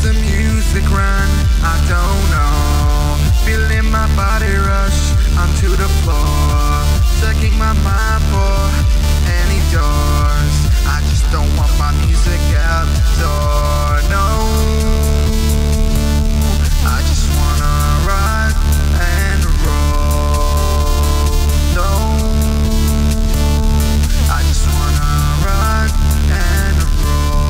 the music run? I don't know. Feeling my body rush onto the floor, checking my mind for any doors. I just don't want my music out the door, no. I just wanna rock and roll, no. I just wanna rock and roll.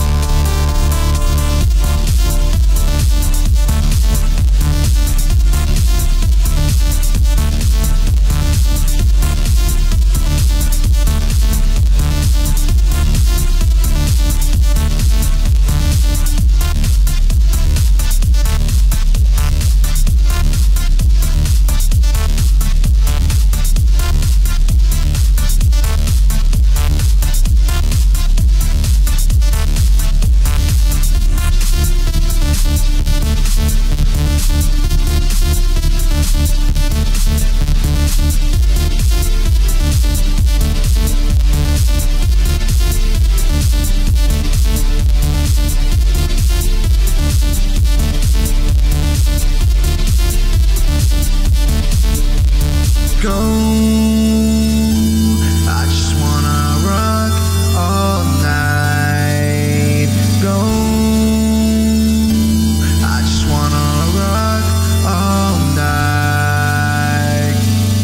Go. I just wanna rock all night. Go. I just wanna rock all night.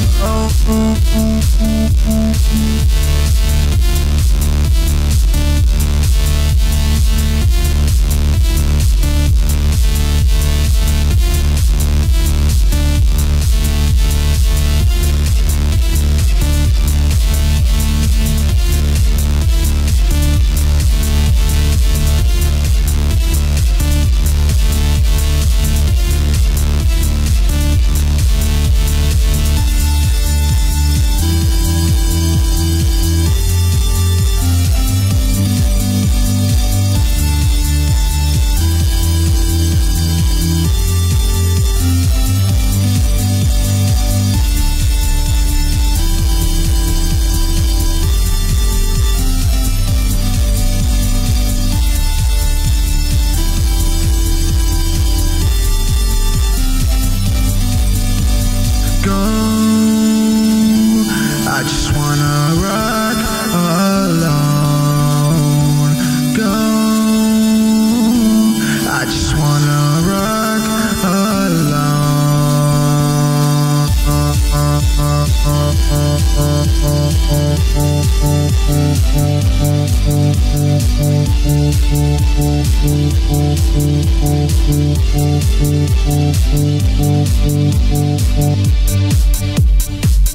I just wanna rock alone. Go. I just wanna rock alone.